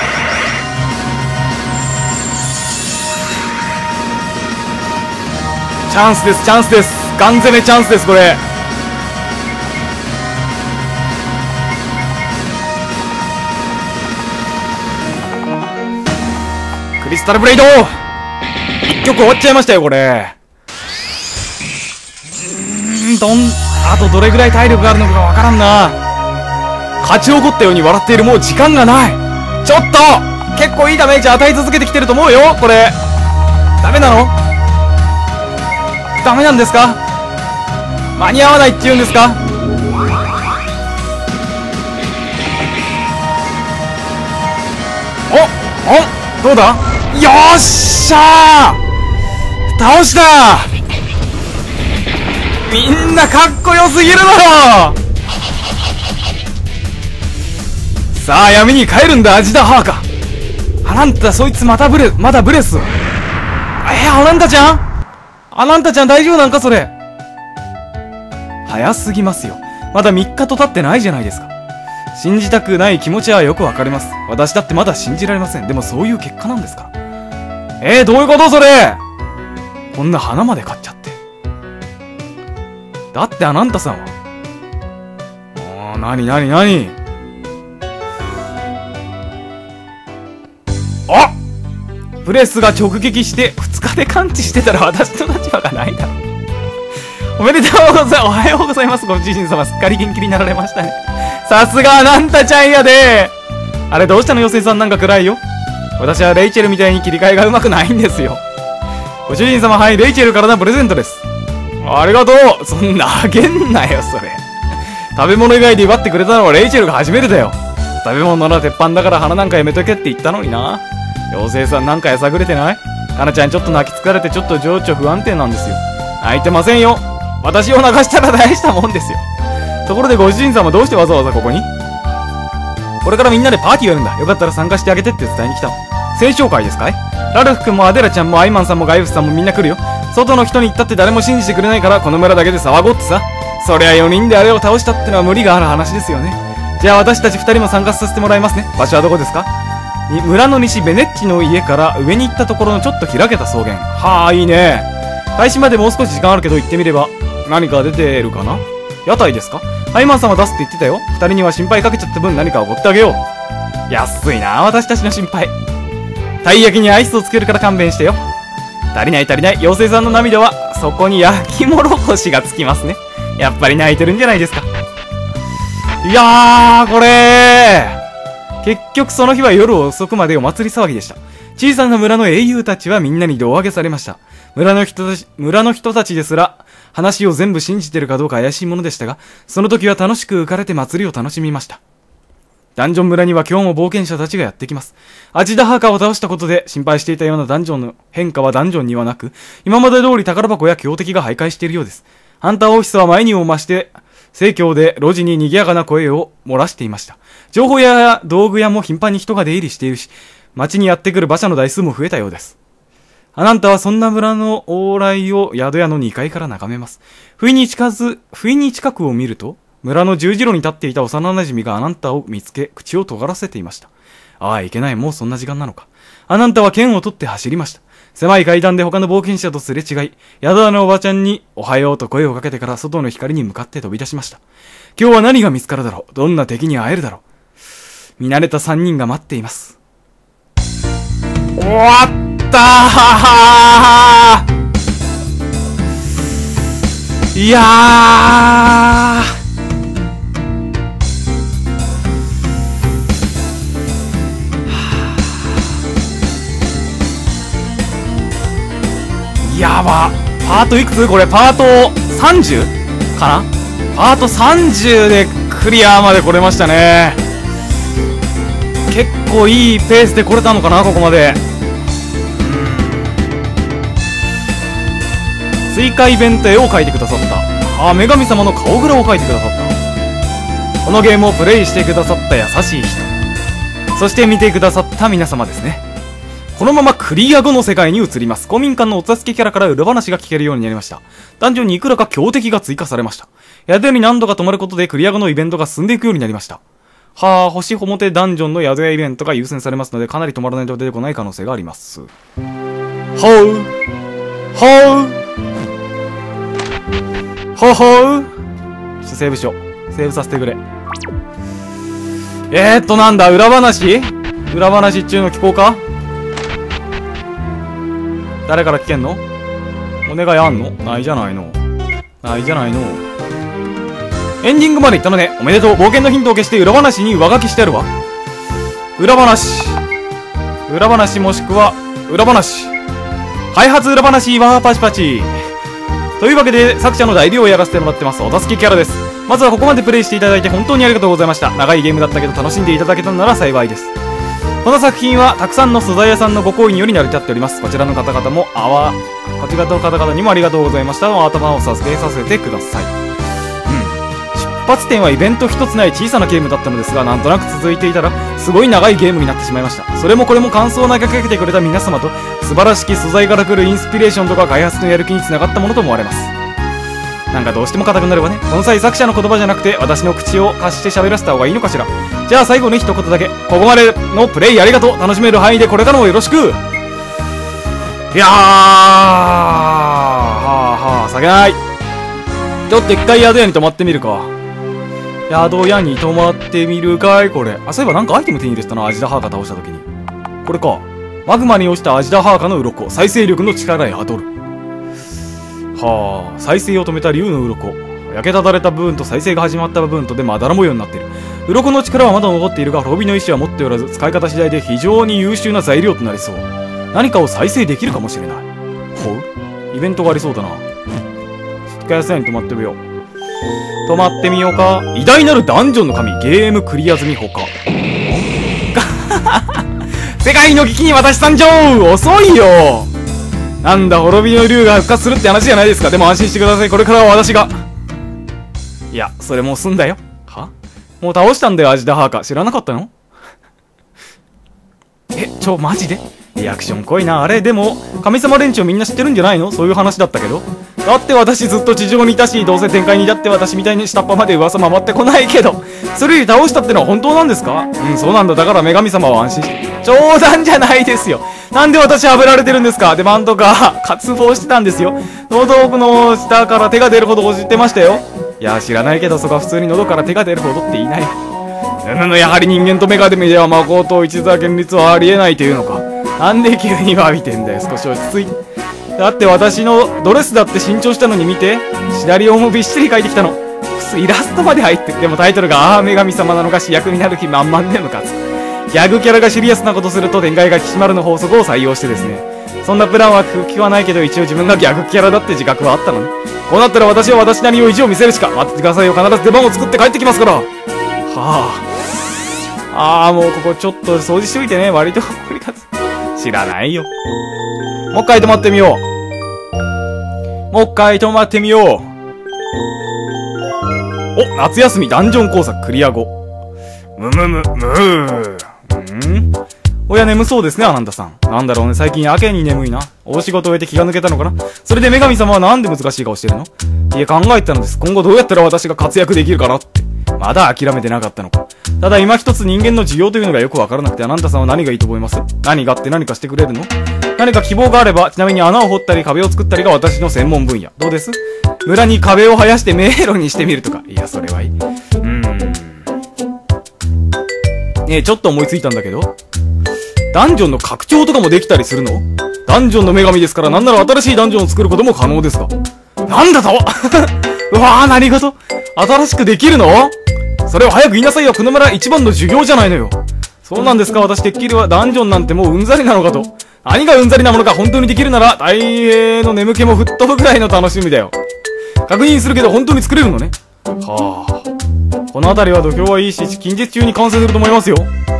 チャンスです。ガン攻めチャンスです、これ。クリスタルブレイド、1曲終わっちゃいましたよ、これ。あとどれぐらい体力があるのかわからんな。勝ち起こったように笑っている。もう時間がない。ちょっと結構いいダメージ与え続けてきてると思うよ、これ。ダメなの？ダメなんですか？間に合わないって言うんですか？どうだ？よっしゃー、倒したー。 みんなかっこよすぎるだろ。さあ闇に帰るんだアジダハーか。アナンタそいつまだブレス。アナンタちゃん大丈夫なんかそれ。早すぎますよ。まだ3日と経ってないじゃないですか。信じたくない気持ちはよくわかります。私だってまだ信じられません。でもそういう結果なんですから。どういうことそれ。こんな花まで買っちゃって。だってアナンタさんは。なにプレスが直撃して2日で完治してたら私の立場がないだろ。おめでとうございます。おはようございます。ご主人様すっかり元気になられましたね。さすがアナンタちゃんやで。あれどうしたの妖精さん、なんか暗いよ。私はレイチェルみたいに切り替えがうまくないんですよ。ご主人様、はい、レイチェルからのプレゼントです。ありがとう。そんなあげんなよそれ。食べ物以外で奪ってくれたのはレイチェルが初めてだよ。食べ物なら鉄板だから花なんかやめとけって言ったのにな。妖精さんなんかやさぐれてない？かなちゃんちょっと泣き疲れてちょっと情緒不安定なんですよ。泣いてませんよ。私を泣かしたら大したもんですよ。ところでご主人様どうしてわざわざここに？これからみんなでパーティーやるんだ。よかったら参加してあげてって伝えに来たの。成長会ですかい？ラルフ君もアデラちゃんもアイマンさんもガイフスさんもみんな来るよ。外の人に言ったって誰も信じてくれないからこの村だけで騒ごうってさ。そりゃ4人であれを倒したってのは無理がある話ですよね。じゃあ私たち2人も参加させてもらいますね。場所はどこですか？村の西ベネッチの家から上に行ったところのちょっと開けた草原。はあ、いいね。開始までもう少し時間あるけど行ってみれば何か出てるかな。屋台ですか？アイマンさんは出すって言ってたよ。2人には心配かけちゃった分何かおごってあげよう。安いな私たちの心配。たい焼きにアイスをつけるから勘弁してよ。足りない妖精さんの涙はそこに焼きもろこしがつきますね。やっぱり泣いてるんじゃないですか。いやーこれ結局その日は夜遅くまでお祭り騒ぎでした。小さな村の英雄たちはみんなに胴上げされました。村の人たちですら話を全部信じてるかどうか怪しいものでしたが、その時は楽しく浮かれて祭りを楽しみました。ダンジョン村には今日も冒険者たちがやってきます。アジダハーカを倒したことで心配していたようなダンジョンの変化はダンジョンにはなく、今まで通り宝箱や強敵が徘徊しているようです。ハンターオフィスは前にも増して盛況で路地に賑やかな声を漏らしていました。情報屋や道具屋も頻繁に人が出入りしているし、街にやってくる馬車の台数も増えたようです。アナンタはそんな村の往来を宿屋の2階から眺めます。不意に近くを見ると、村の十字路に立っていた幼馴染がアナンタを見つけ、口を尖らせていました。ああ、いけない、もうそんな時間なのか。アナンタは剣を取って走りました。狭い階段で他の冒険者とすれ違い、宿屋のおばちゃんにおはようと声をかけてから外の光に向かって飛び出しました。今日は何が見つかるだろう。どんな敵に会えるだろう。見慣れた3人が待っています。終わったー。いやー。やば。パートいくつこれ？パート 30? かな。パート30でクリアまで来れましたね。結構いいペースで来れたのかな、ここまで。追加イベント絵を描いてくださった。女神様の顔グラを描いてくださった。このゲームをプレイしてくださった優しい人、そして見てくださった皆様ですね。このままクリア後の世界に移ります。公民館のお助けキャラから裏話が聞けるようになりました。ダンジョンにいくらか強敵が追加されました。宿屋に何度か泊まることでクリア後のイベントが進んでいくようになりました。はあ、星表ダンジョンの宿屋イベントが優先されますので、かなり止まらないと出てこない可能性があります。セーブしよう。セーブさせてくれ。なんだ、裏話っちゅうの聞こうか。誰から聞けんの？お願いあんの？ないじゃないの。エンディングまで行ったので、おめでとう。冒険のヒントを消して裏話に上書きしてあるわ。裏話もしくは、裏話。開発裏話はパチパチ。というわけで、作者の代理をやらせてもらってます。お助けキャラです。まずはここまでプレイしていただいて本当にありがとうございました。長いゲームだったけど楽しんでいただけたなら幸いです。 この作品はたくさんの素材屋さんのご好意により成り立っております。こちらの方々にもありがとうございましたの頭を授けさせてください。出発点はイベント一つない小さなゲームだったのですが、なんとなく続いていたらすごい長いゲームになってしまいました。それもこれも感想を投げかけてくれた皆様と素晴らしき素材から来るインスピレーションとか開発のやる気につながったものと思われます。なんかどうしても硬くなればね、この際作者の言葉じゃなくて私の口を貸して喋らせた方がいいのかしら。じゃあ最後に一言だけ、ここまでのプレイありがとう。楽しめる範囲でこれからもよろしく。いやー、酒ない。ちょっと一回宿屋に泊まってみるか。宿屋に泊まってみるかい。これそういえばなんかアイテム手に入れてたな、アジダハーカ倒した時に。これか。マグマに落ちたアジダハーカの鱗、再生力の力へ宿る。再生を止めた竜の鱗、焼けただれた部分と再生が始まった部分とでまだら模様になっている。鱗の力はまだ残っているが滅びの意志は持っておらず、使い方次第で非常に優秀な材料となりそう。何かを再生できるかもしれない。イベントがありそうだな。一回宿屋に泊まってみよう。泊まってみようか。偉大なるダンジョンの神、ゲームクリア済みほか。世界の危機に私参上。遅いよ。なんだ、滅びの竜が復活するって話じゃないですか。でも安心してください。これからは私が。いや、それもう済んだよ。もう倒したんだよ、アジダハーカ。知らなかったの？マジで？リアクション濃いな。あれ、でも、神様連中みんな知ってるんじゃないの？そういう話だったけど。だって私ずっと地上にいたし、どうせ展開にだって私みたいに下っ端まで噂回ってこないけど。それより倒したってのは本当なんですか？そうなんだ。だから女神様は安心して。冗談じゃないですよ。なんで私はぶられてるんですか？で、バンとか、渇望してたんですよ。喉奥の下から手が出るほど知ってましたよ。いや、知らないけど、そこは普通に喉から手が出るほどって言いない。やはり人間とメガデメでは誠一座現率はありえないというのか。なんで急に詫びてんだよ。少し落ち着いて。だって私のドレスだって新調したのに見て。シナリオもびっしり書いてきたの。イラストまで入ってる。でもタイトルが女神様なのか主役になる気満々でムカつく。ギャグキャラがシリアスなことすると展開が引き締まるの法則を採用してですね。そんなプランは空気はないけど、一応自分がギャグキャラだって自覚はあったのね。こうなったら私は私なりの意地を見せるしか。待っててくださいよ。必ず出番を作って帰ってきますから。もうここちょっと掃除しといてね。割と知らないよ。もう一回泊まってみよう。夏休みダンジョン工作クリア後。おや、眠そうですね、アナンダさん。なんだろうね、最近やけに眠いな。大仕事を終えて気が抜けたのかな。それで女神様はなんで難しい顔してるの？いや、考えてたのです。今後どうやったら私が活躍できるかなって。まだ諦めてなかったのか。ただ今一つ人間の需要というのがよくわからなくて、アナンダさんは何がいいと思います？何がって何かしてくれるの？何か希望があれば、ちなみに穴を掘ったり壁を作ったりが私の専門分野。どうです？村に壁を生やして迷路にしてみるとか。いや、それはいい。ちょっと思いついたんだけど。ダンジョンの拡張とかもできたりするの？ダンジョンの女神ですから、なんなら新しいダンジョンを作ることも可能ですか？なんだとうわー、何事？新しくできるの？それを早く言いなさいよ。この村一番の授業じゃないのよ。そうなんですか。私てっきりはダンジョンなんてもううんざりなのかと。何がうんざりなものか。本当にできるなら大英の眠気も吹っ飛ぶくらいの楽しみだよ。確認するけど本当に作れるのね。この辺りは土俵はいいし、近日中に完成すると思いますよ。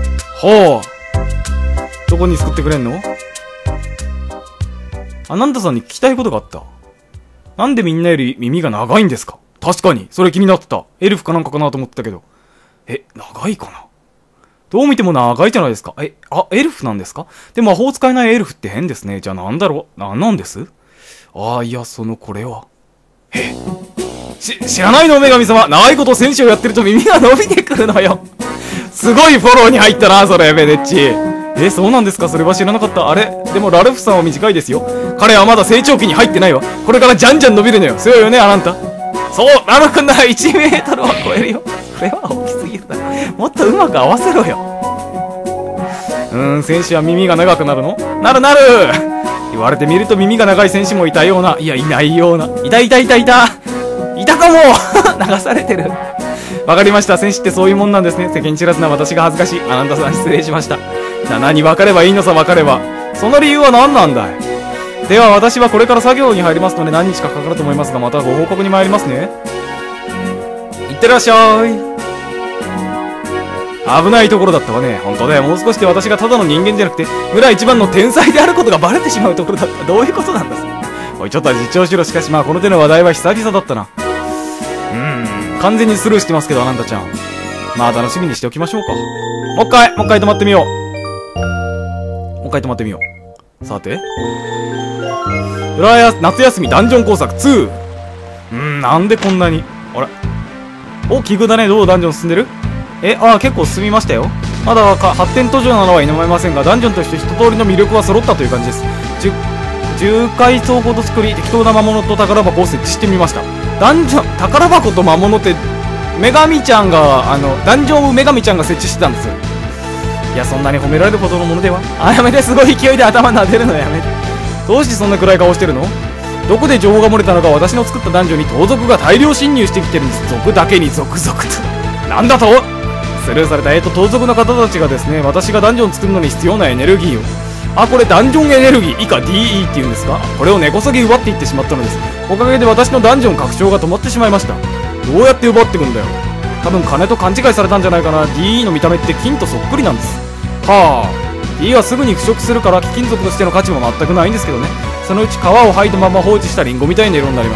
どこに作ってくれんの？アナンダさんに聞きたいことがあった。なんでみんなより耳が長いんですか？確かに、それ気になってた。エルフかなんかかなと思ってたけど。長いかな？どう見ても長いじゃないですか。エルフなんですか？でも魔法使えないエルフって変ですね。じゃあなんだろう？なんなんです？いや、これは。知らないの？女神様。長いこと戦士をやってると耳が伸びてくるのよ。すごいフォローに入ったな、それ、ベネッチ。そうなんですか？それは知らなかった。あれでもラルフさんは短いですよ。彼はまだ成長期に入ってないわ。これからじゃんじゃん伸びるのよ。そうよね、あなた。そう、ラルフなら1メートルは超えるよ。それは大きすぎるだろ。もっとうまく合わせろよ。戦士は耳が長くなるの？なる言われてみると耳が長い戦士もいたような。いや、いないような。いたかも流されてる。わかりました。戦士ってそういうもんなんですね。世間知らずな私が恥ずかしい。アナンダさん失礼しました。何分かればいいのさ、分かれば。その理由は何なんだい？では私はこれから作業に入りますので何日かかかると思いますが、またご報告に参りますね。いってらっしゃい。 危ないところだったわね。本当だよ。もう少しで私がただの人間じゃなくて、村一番の天才であることがバレてしまうところだった。どういうことなんだ。おい、ちょっとは実調しろ。しかしまあ、この手の話題は久々だったな。完全にスルーしてますけど、あなたちゃん。まあ、楽しみにしておきましょうか。もう一回止まってみよう。もう一回止まってみよう。さて。夏休みダンジョン工作2。なんでこんなに。あれお、奇遇だね。どうダンジョン進んでる？結構進みましたよ。まだ発展途上なのは否めませんが、ダンジョンとして一通りの魅力は揃ったという感じです。10階層ほど作り、適当な魔物と宝箱を設置してみました。ダンジョン、宝箱と魔物って、女神ちゃんが、ダンジョン女神ちゃんが設置してたんですよ。いや、そんなに褒められるほどのものでは。やめて、すごい勢いで頭撫でるのやめて。どうしてそんな暗い顔してるの？どこで情報が漏れたのか、私の作ったダンジョンに盗賊が大量侵入してきてるんです。賊だけに続々と。なんだと？スルーされた、盗賊の方たちがですね、私がダンジョン作るのに必要なエネルギーを。これダンジョンエネルギー以下 DE っていうんですか？これを根こそぎ奪っていってしまったのです。おかげで私のダンジョン拡張が止まってしまいました。どうやって奪ってくんだよ。多分金と勘違いされたんじゃないかな。DE の見た目って金とそっくりなんです。DE はすぐに腐食するから貴金属としての価値も全くないんですけどね。そのうち皮を剥いだまま放置したリンゴみたいな色になります。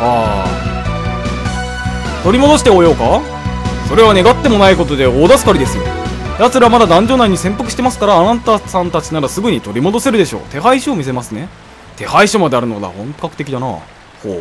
取り戻しておようか？それは願ってもないことで大助かりですよ。奴らまだダンジョン内に潜伏してますから、あなたさんたちならすぐに取り戻せるでしょう。手配書を見せますね。手配書まであるのだ。本格的だな。ほう。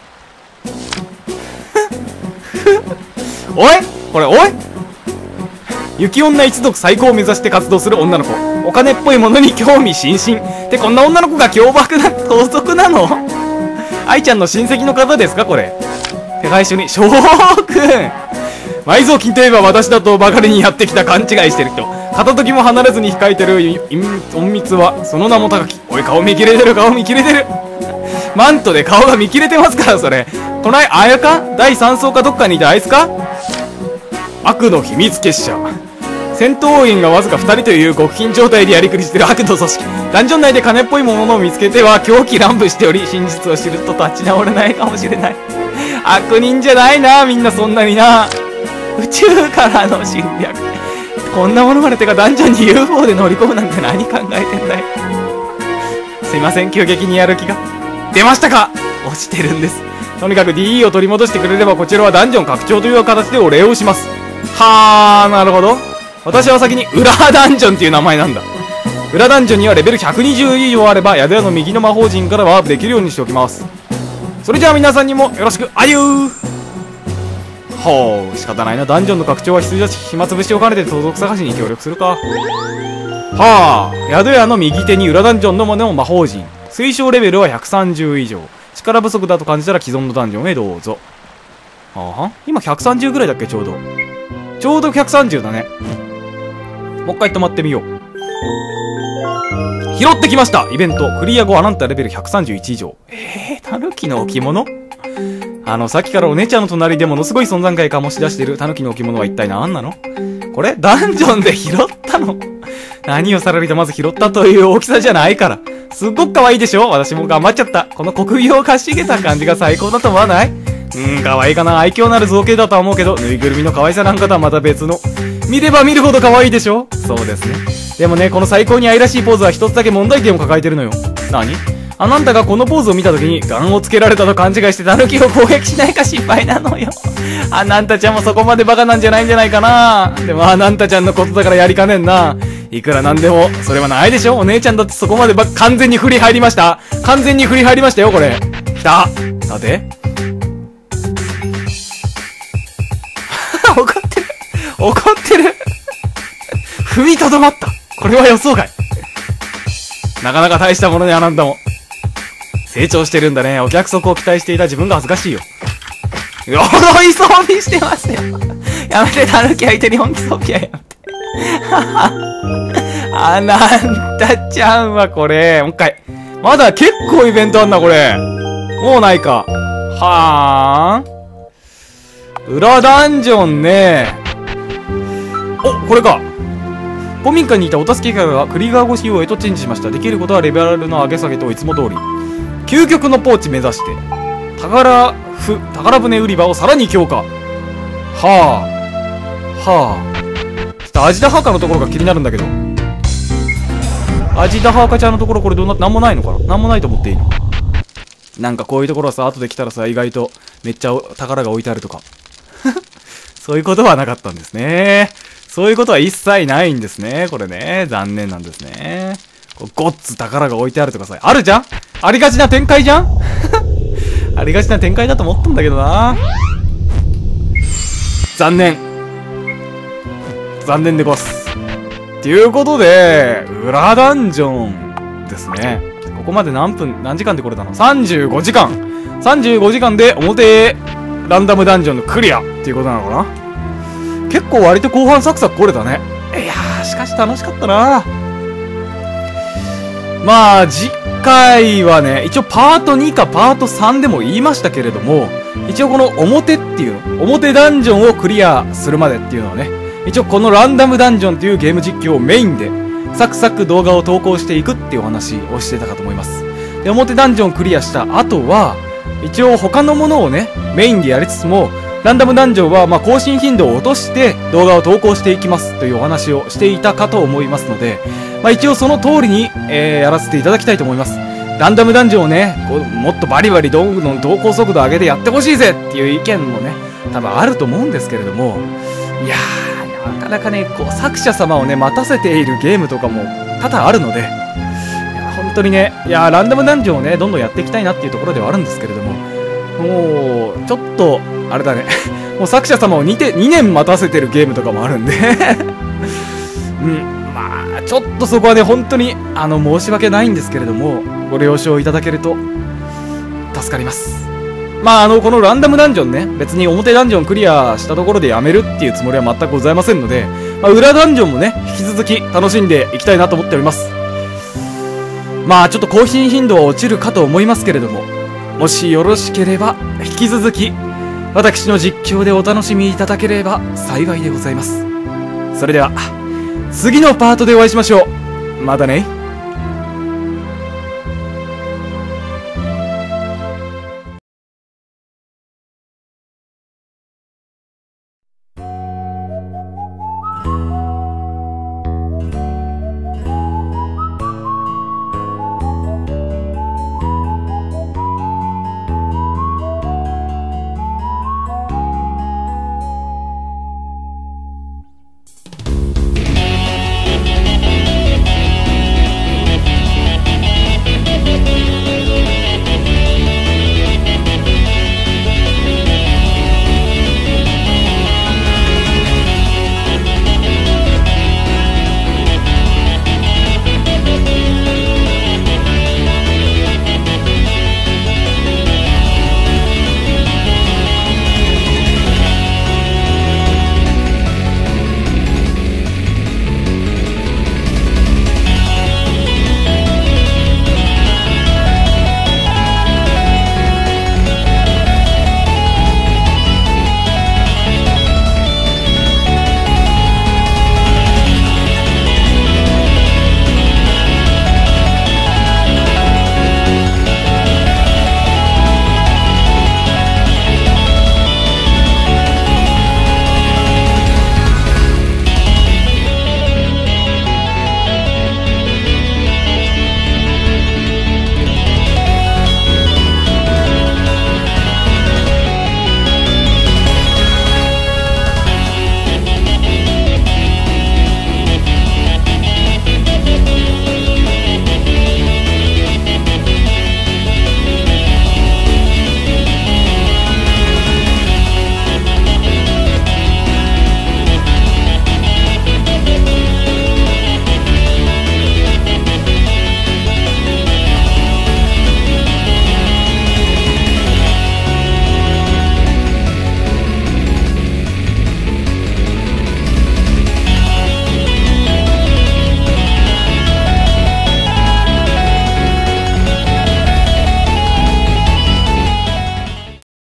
おいこれ、おい雪女一族最高を目指して活動する女の子。お金っぽいものに興味津々。ってこんな女の子が凶暴な盗賊なの？愛ちゃんの親戚の方ですかこれ。手配書に、将軍埋蔵金といえば私だとばかりにやってきた勘違いしてる人。片時も離れずに控えてる隠密はその名も高き。おい、顔見切れてる、顔見切れてる。マントで顔が見切れてますから、それ。こないあやか第3層かどっかにいたあいつか？悪の秘密結社。戦闘員がわずか2人という極貧状態でやりくりしてる悪の組織。ダンジョン内で金っぽいものを見つけては狂気乱舞しており、真実を知ると立ち直れないかもしれない。悪人じゃないな、みんなそんなにな。宇宙からの侵略。こんなものまでてかダンジョンに UFO で乗り込むなんて何考えてんだよ。すいません、急激にやる気が出ましたか？落ちてるんです。とにかく DE を取り戻してくれれば、こちらはダンジョン拡張という形でお礼をします。なるほど。私は先に裏ダンジョンっていう名前なんだ。裏ダンジョンにはレベル120以上あれば、宿屋の右の魔法陣からワープできるようにしておきます。それじゃあ皆さんにもよろしく、あゆー。仕方ないな。ダンジョンの拡張は必要だし、暇つぶしを兼ねて盗賊探しに協力するか。宿屋の右手に裏ダンジョンのもの魔法陣。推奨レベルは130以上。力不足だと感じたら既存のダンジョンへどうぞ。今130ぐらいだっけ、ちょうど。ちょうど130だね。もう一回止まってみよう。拾ってきました。イベント。クリア後あなたレベル131以上。タヌキの置物？さっきからお姉ちゃんの隣でものすごい存在感醸し出してるタヌキの置物は一体何なの？これダンジョンで拾ったの？何をさらりとまず拾ったという大きさじゃないから。すっごく可愛いでしょ？私も頑張っちゃった。この国技をかしげた感じが最高だと思わない？可愛いかな。愛嬌のある造形だとは思うけど、ぬいぐるみの可愛さなんかとはまた別の。見れば見るほど可愛いでしょ？そうですね。でもね、この最高に愛らしいポーズは一つだけ問題点を抱えてるのよ。何？あなたがこのポーズを見た時にガンをつけられたと勘違いしてタヌキを攻撃しないか心配なのよ。あなんたちゃんもそこまでバカなんじゃないんじゃないかな。でもあなんたちゃんのことだからやりかねんな。いくらなんでもそれはないでしょ。お姉ちゃんだってそこまで完全に振り入りました。完全に振り入りましたよこれ。きた。さて怒ってる怒ってる踏みとどまった。これは予想外。なかなか大したものにあなんだもん。成長してるんだね。お客足を期待していた自分が恥ずかしいよ。鎧装備してますよ。やめて、タヌキ相手に本気装備はやめて。なんたちゃんはこれ、もう一回。まだ結構イベントあんな、これ。もうないか。裏ダンジョンね。お、これか。古民家にいたお助けキャラがクリガー越し用へとチェンジしました。できることはレベルの上げ下げといつも通り。究極のポーチ目指して宝船売り場をさらに強化。 アジダハカのところが気になるんだけど。アジダハカちゃんのところこれどうなって、なんもないのかな、なんもないと思っていいの。なんかこういうところはさ、後で来たらさ、意外とめっちゃ宝が置いてあるとか。そういうことはなかったんですね。そういうことは一切ないんですね。これね。残念なんですね。ゴッツ宝が置いてあるとかさ、あるじゃん、ありがちな展開じゃんありがちな展開だと思ったんだけどな。残念。残念でごす。っていうことで、裏ダンジョンですね。ここまで何時間でこれたの ?35 時間。35時間で表ランダムダンジョンのクリアっていうことなのかな。結構割と後半サクサク来れたね。いやー、しかし楽しかったな。まあ、次回はね、一応パート2かパート3でも言いましたけれども、一応この表っていうの、表ダンジョンをクリアするまでっていうのはね、一応このランダムダンジョンっていうゲーム実況をメインで、サクサク動画を投稿していくっていうお話をしてたかと思います。で、表ダンジョンをクリアした後は、一応他のものをね、メインでやりつつも、ランダムダンジョンは更新頻度を落として動画を投稿していきますというお話をしていたかと思いますので、一応その通りに、やらせていただきたいと思います。ランダムダンジョンをね、もっとバリバリどんどん投稿速度上げてやってほしいぜっていう意見もね、多分あると思うんですけれども、いやー、なかなかね、作者様をね、待たせているゲームとかも多々あるので、本当にね、ランダムダンジョンをね、どんどんやっていきたいなっていうところではあるんですけれども、もう、ちょっと、あれだね、もう作者様を2年待たせてるゲームとかもあるんでうん、ちょっとそこはね、本当に、申し訳ないんですけれども、ご了承いただけると、助かります。このランダムダンジョンね、別に表ダンジョンクリアしたところでやめるっていうつもりは全くございませんので、裏ダンジョンもね、引き続き楽しんでいきたいなと思っております。ちょっと更新頻度は落ちるかと思いますけれども、もしよろしければ、引き続き、私の実況でお楽しみいただければ幸いでございます。それでは、次のパートでお会いしましょう。またね。